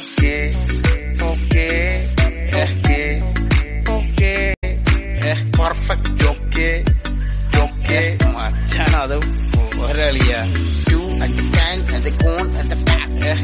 Perfect മച്ചാണ് അത് ഒരളിയ and the tank and the cone and the back